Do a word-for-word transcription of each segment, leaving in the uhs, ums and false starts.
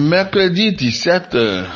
Mercredi dix-sept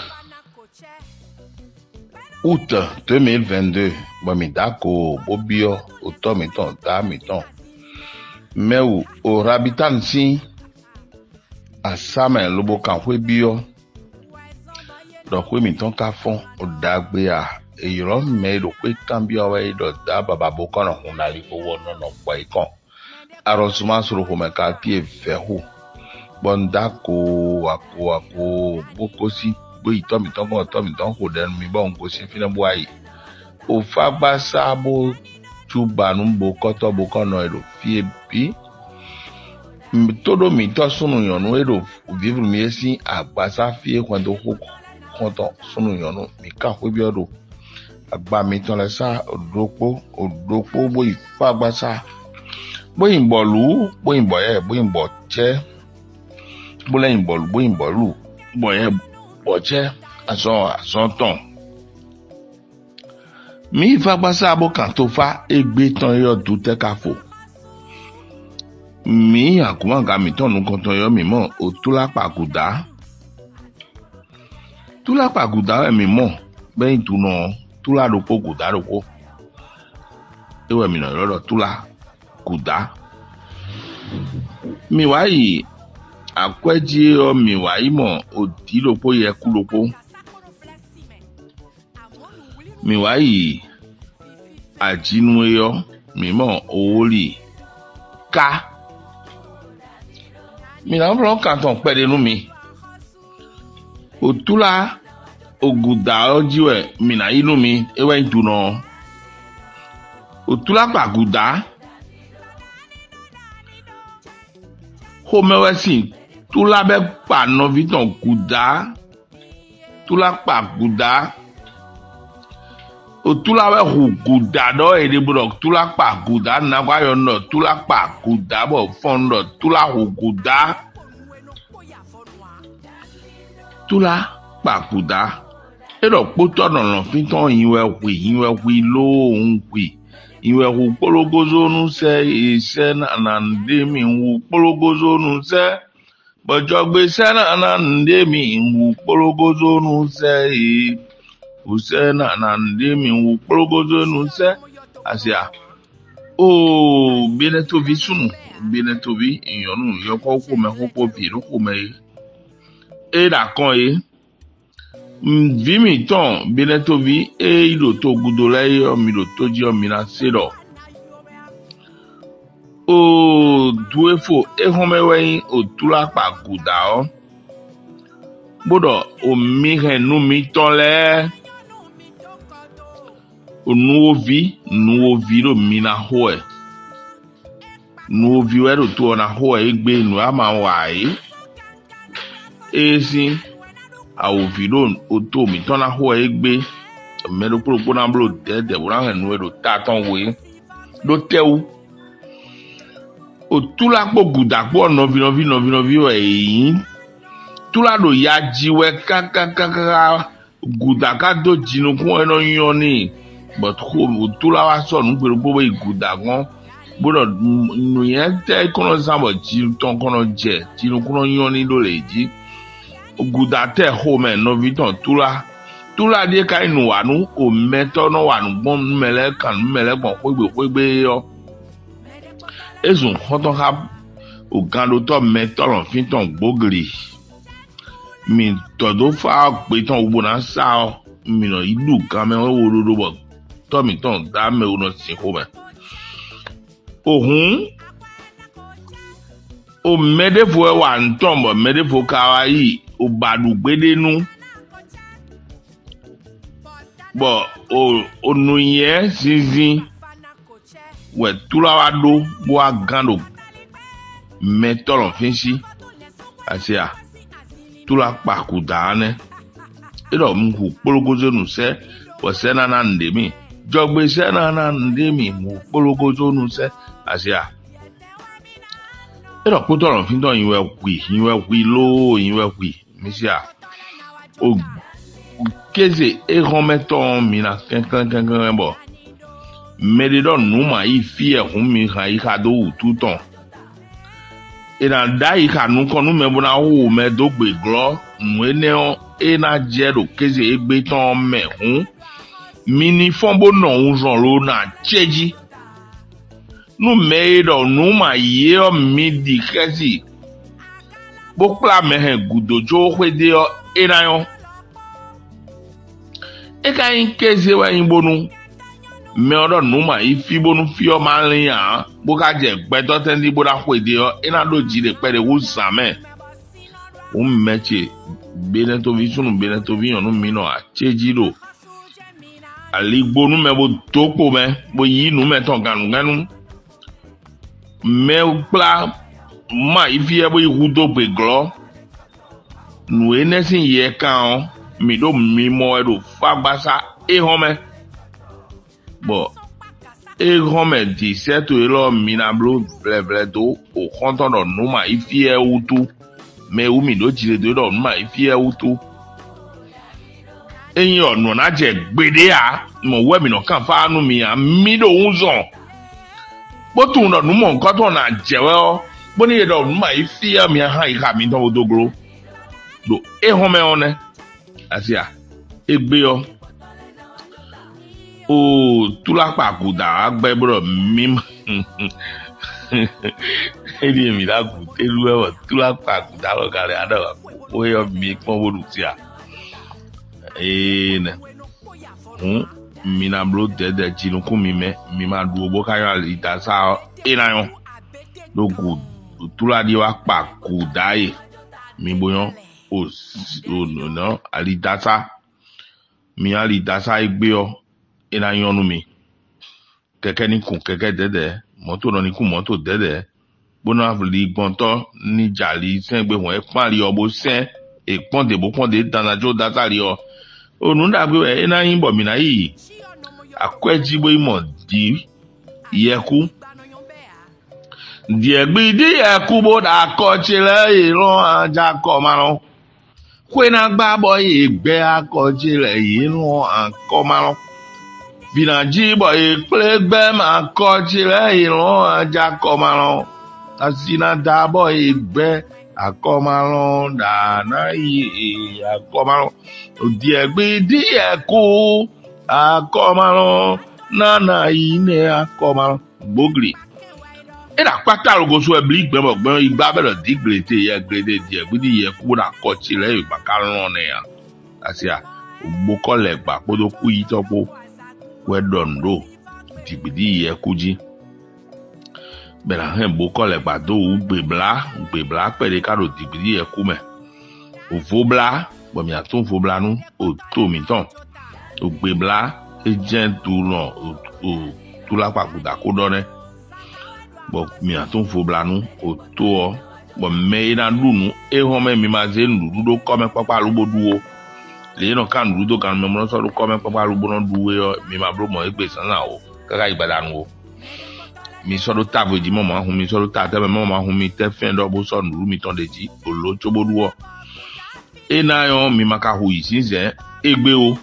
août deux mille vingt-deux, bon mi dako bobio auto mi ton da mi ton. Mais ou au rabitan si a sama lobo kan we bio. Donc we mi ton ka fon o dagbe a e yo me do pe cambio we do da baba bo kono hunali ko wono no kwa ikon. Arosuma suru ko me ka pie vehu. Bon dako ako ako bokosi bo ito mi ton ko to mi ton ko den mi bon ko si fina bo ayi o fa gba sa bo tuba nu bo koto bo kono ero fie bi todo mi to sunu yonu ero vivre mi esi agba sa fie kwando ko konto sunu yonu mi ka ko bi odo agba mi ton le sa odopo odopo bo ifa gba sa bo inbolu bo inboye bo inboche bo le inbolu bo inbolu bo ye boche aso aso ton mi fa gbasa abo kan to fa egbe ton yo dute kafo mi akuma ga mi ton nu kan ton yo mi mo o tula paguda tula paguda mi mo be tu no tula do po guda do po ewe mi no lo tula guda mi wa yi akweji o mi wa yi mo odi lopo ye ku lopo mi wa yi ajinu yo mi mo ori ka mi na blo kan ton pe de nu mi otula oguda ojiwe mi na inu mi ewe ntu no otula paguda ho mewe sin tula be pa no viton kuda tula pa kuda o tula we hu kuda do e de bro tula pa kuda na kwa yo no tula pa kuda bo fon do tula hu kuda tula pa kuda e do poto no no fiton yiwe wi yiwe wi lo un wi iwe hu pologozo nu se ise na na ndemi hu pologozo nu se bojo gbe se na na ndemi hu pologozo nu se use na na ndemi hu pologozo nu se asia o bene to vi sunu bene to vi iyonu yo ko ko me ko po bi ro ko me e da kan e vi mi ton bene to vi e ilo to gudole yo mi lo to ji o mi na se do o duefo e home we o tula pa guda o bodo o mi he nu mi ton le o nu ovi nu ovi ro mi na ho e nu ovi we ro to na ho e gbe nu ama wa e e si awo vidon oto mi ton na ho egbe me do pro na blo de de wo ran nu do ta ton we do tewu o tula po guda po no vi no vi no vi no vi o eyin tula do ya jiwe ka ka ka ka guda ka do jinu kun eno yan ni but ko o tula wa so nu pe bo guda gan bodo nu yen te kono sabo ji ton kono je jinu kono yan ni do le ji guda te home no viton tula tula die kai nu wanu o meto no wanu bon mele kan mele bon pegbe pegbe yo ezun hoton ha o gando to meto lon fiton gbogri mi todo fa pe ton ogbo na sa mi no ilu kan me wo rodo bo to mi ton da me o no si home ohun o medefo wa nton bo medefo ka yi o badu gbedenu bo o onu ye zizi we tula wa do bo agando metolo finsi asia tula pa kudane ero mu pologozo nu se wo se na na ndemi jogbe se na na ndemi mu pologozo nu se asia ero potolo finto yiwe kwi yiwe kwi lo yiwe kwi misia o keze e remeton mina kankan kankan bo medidon numa i fie hun mi ha i ka do tuton e na dai ka nu konu me bona wo me do gbe glo mwene e na jero keze egbe ton me hun mini fombo no unjon lo na cheji nu me do nu ma ye o midi kezi bokla me he gudojo hwede o e na yo e ka yin keze wa yin bonu me odo nu ma ifi bonu fi o ma rin ya boka je gbe to ten di boda hwede o e na do jire pere wo same o meche bene to vi sunu bene to vi onu mi no a cheji lo ali gbonu me bo topo me bo yi nu me ton ganu ganu me pla ma ifi e bo ihu do pe glo nu enesin ye kan mi do mi mo e do fagbasa e hon me bo e hon me di seto e lo mi na blo ble ble do o konton do nu ma ifi e utu me umi do jire do do nu ma ifi e utu eyin ọ̀nà na je gbede a mo we mi no kan fa nu mi a mi do unzon bo tun do nu mo nkan to na jewe o bo ni do nu ma ifi a mi ha ika mi to odogro do e hon me one asia egbe o o tula pa kuda agbe bro mi eri mi la ku telu e tula pa kuda lo kare ada o yo mi pon bodu ti a ene hun mina bro dede jinu ku mi me mi ma du obo kayo alita sa ena yo do ku tula di wa pa ku dai mi boyan o o no alita sa mi alita sa igbe o ena yo nu mi keke ni kun keke dede moto no ni kun moto dede bona vli gbonto ni jali sen gbe won e pan ri obo sen e pon de bo pon de danajo data ri o onu ndagbe e na yin bo mi na yi akweji bo imo di yeku di egbe di yeku bo da ko chile iran aja ko maro kwe na gba bo igbe ako chile iran anko maro vinaji bo iple gbe ma ko chile iran aja ko maro asina da bo igbe akomaro da na yi akomaro di egbe di eku akomaro na na yi ne akomaro gbogri ina pata rogo so ebli gbe mo gbe igba be lo di grete ye grede di egbe di eku na ko ti le igba ka ron ne ya asia ogbo ko le gba podo ku yi topo we don do di gbe di eku ji bela hen bo ko le gba do ugbe bla ugbe bla pere ka do digiri e ku me o vo bla bo mi atun vo bla nu o to mi ton ugbe bla e jen tu no o tu la pa ku da ko do ne bo mi atun vo bla nu o to o bo me na lu nu e ho me mi ma ze nu do ko me papa lu bo duo le no kan lu do kan me mo so do ko me papa lu bo no duwe o mi ma bro mo e gbe san na o kaka igbada nu o mi so do tabo di mo ma hun mi so do ta te mo ma hun mi te fen do bo so nu mi ton de ji olo chobo duo e na yo mi maka hu yi sinze egbe o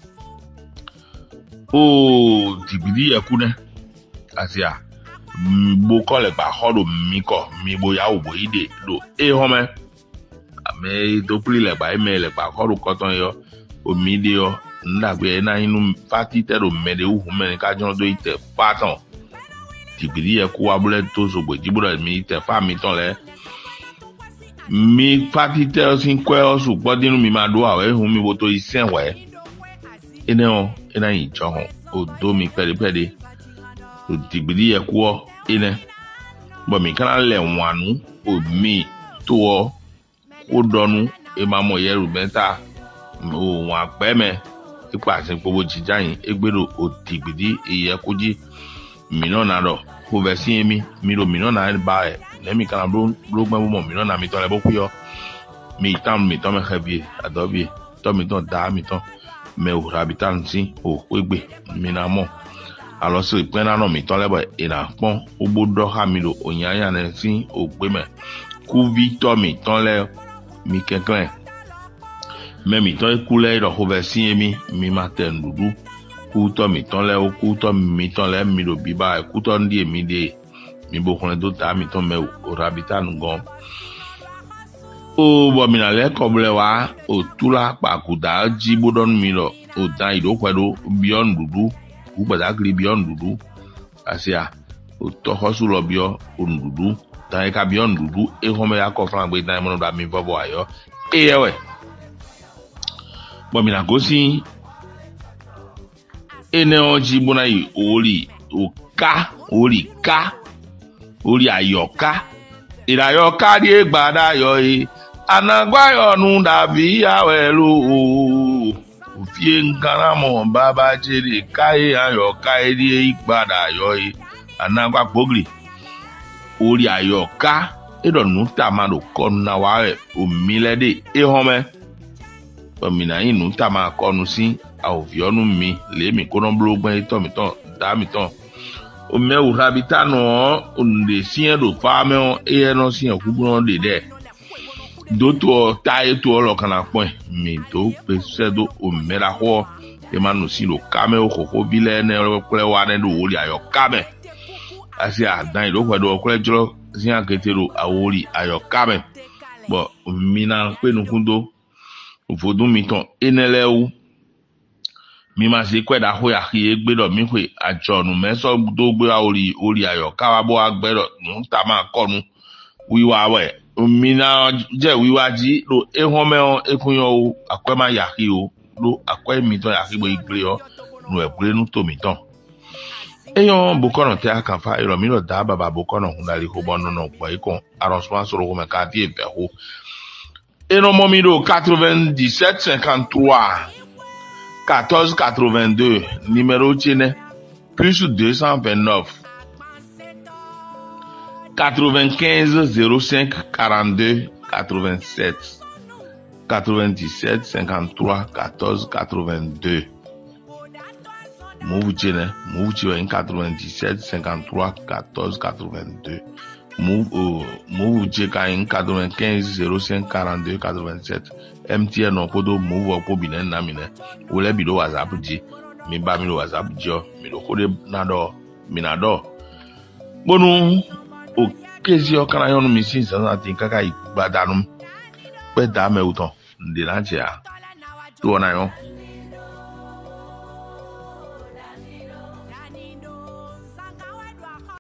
o dibidi eku ne asia bo ko le ba ho do mi ko mi bo ya o bo ide do e ho me ame do pli le ba e me le ba ko ru ko ton yo o mi de yo ndagbe na inu fati te do me de hu me ni ka jon do ite paton tibiri e ko abule to so gbe jibura mi te fa mi ton le mi fati te sin kwe o su gbodinu mi ma do awe hun mi bo to isen we ene o ena yin jo hon o do mi pere pere o tibiri e ko ene bo mi kan le wanu o mi to o o donu e ma mo yeru benta o wa pe me ipa sin pobo jijayin egbero o tibiri e ye ko ji mi no na do ko be si emi mi ro mi no na ba e le mi kan bro bro gbe mo mi no na mi to le bo ku yo mi tam mi to me khabi adobi to mi to da mi to me o habitan si o egbe mi na mo alo so ipin na no mi to le bo e na pon o gbodo ha mi lo oyan yan na si o gbe me ku victor mi to le mi kenkan me mi to ku le ro ko be si emi mi ma ten dudu ku to mi ton le o ku to mi ton le mi lo biba ku to ndi emi de mi bo kon do ta mi ton me o rabita nu gan o bo mina le koble wa o tula pa kuda jibodon mi lo o dan ido kwedo beyond dudu u badagli beyond dudu asia o to hosu lo bio ondudu dan ka beyond dudu e home ya ko fran gbe dan mo da mi vovo ayo e yewe bo mina gosi ene oji bona yi ori oka ori ka ori ayoka ira yoka di egbada yo e anagba yo nu davi ya welu o ofie nkara mo baba jere kai ayoka eri egbada yo e anagba pogri ori ayoka edo nu tamado konu na wa o milede e home o mina yin nu tama konu si aovionu mi le mi kono blogban ito mi ton da mi ton o me o rabita no o le sien do fa me o e no sien ku gbon de de do to ta e to lo kana pon mi to pe se do o me la ho e ma no si lo kame o koko bile ne o kle wa ne do ori ayo kame asi a dan lo kwa do kle jlo sien aketero awori ayo kame bo mi na pe nu kundo o fodun mi ton enele u mi ma se kweda ho ya ki egbe do mi pe ajonu meso do gbe ori ori ayo kawa bo agbe do nu ta ma konu wiwa we mi na je wiwa ji lo e hon me on e kun yo o akwe ma ya ki o lo akwe mi ton ya ki bo igbe yo nu egbe nu to mi ton eyon bo kono te aka fa iro mi lo da baba bo kono hun dali ho bono no po ikon arrangement so ro me ka di e be ho eno mo mi do quatre-vingt-dix-sept cinquante-trois quatorze quatre-vingt-deux, numéro Tchene, plus deux cent vingt-neuf, quatre-vingt-quinze zéro cinq quarante-deux quatre-vingt-sept, quatre-vingt-dix-sept cinquante-trois quatorze quatre-vingt-deux. Move Tchene, move Tchene quatre-vingt-dix-sept cinquante-trois quatorze quatre-vingt-deux. Move euh, move Tchene quatre-vingt-quinze zéro cinq quarante-deux quatre-vingt-sept. M T N on podo move ko binen na mine wole bi do WhatsApp ji mi ba mi do WhatsApp jo mi do kode na do mi na do bonu o kezi o kana yonu mi sin san tin kaka igbadanu pe da me uton de na je a to na yo